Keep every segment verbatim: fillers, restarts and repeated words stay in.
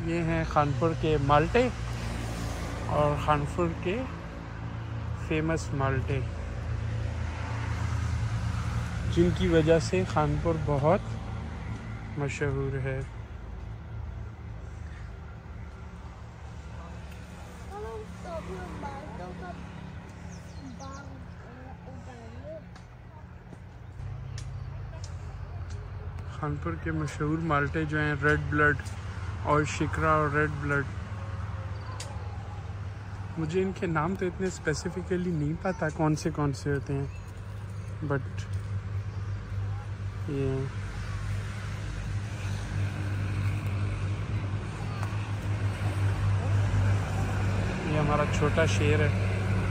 ये हैं खानपुर के माल्टे और खानपुर के फेमस माल्टे, जिनकी वजह से खानपुर बहुत मशहूर है। खानपुर के मशहूर माल्टे जो हैं रेड ब्लड और शिकरा और रेड ब्लड, मुझे इनके नाम तो इतने स्पेसिफिकली नहीं पता कौन से कौन से होते हैं, बट ये ये हमारा छोटा शेर है।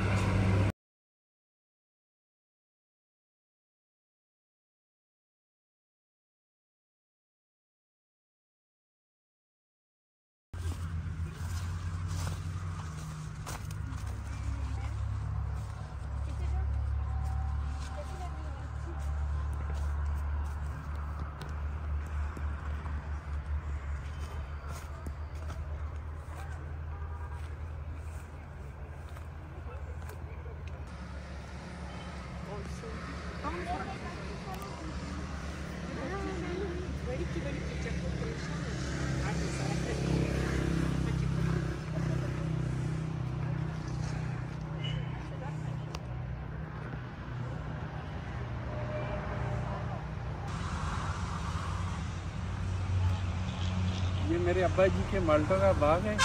ये मेरे अब्बा जी के माल्टों का बाग है।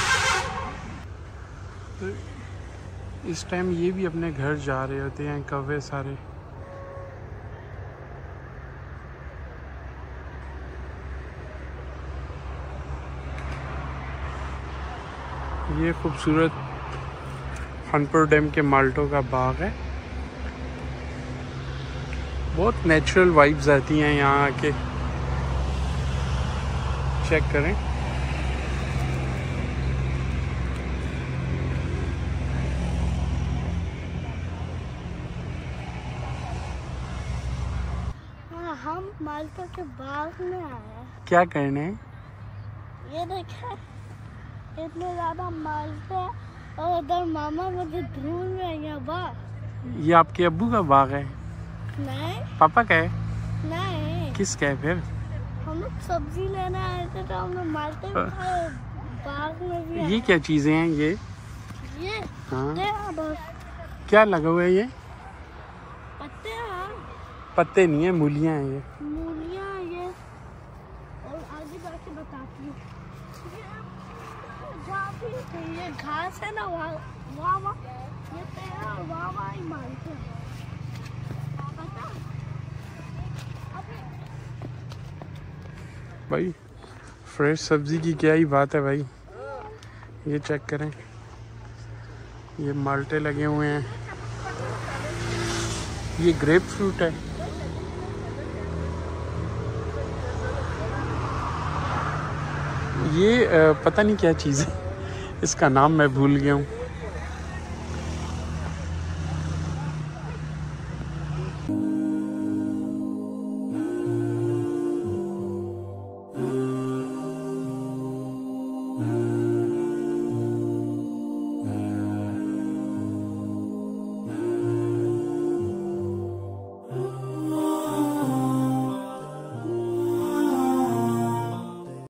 तो इस टाइम ये भी अपने घर जा रहे होते हैं कौवे सारे। ये खूबसूरत खानपुर डैम के माल्टों का बाग है। बहुत नेचुरल वाइब्स आती हैं यहाँ आके, चेक करें। हम माल्टा के बाग में आए हैं। क्या करने? ये देखें, इतने ज्यादा माल्टे और उधर मामा मुझे ढूंढ रहे हैं बाग। ये आपके अब्बू का बाग है? नहीं। पापा का है? नहीं। किसका है फिर? हम लोग सब्जी लेने आए थे तो हमने माल्टे खाए, बाग में भी। ये क्या चीजें हैं ये? ये हाँ, बस। क्या लगा हुआ है ये? पत्ते हैं। पत्ते नहीं है, मूलियाँ हैं ये। मूलियाँ ये, और आगे जाके बताती हूँ। जहाँ भी ये घास है ना, वहाँ वहाँ वहाँ ये पेड़ और वहाँ वहाँ ही मालते हैं। पता? भाई फ्रेश सब्जी की क्या ही बात है भाई। ये चेक करें, ये माल्टे लगे हुए हैं। ये ग्रेप फ्रूट है। ये आ, पता नहीं क्या चीज़ है, इसका नाम मैं भूल गया हूँ।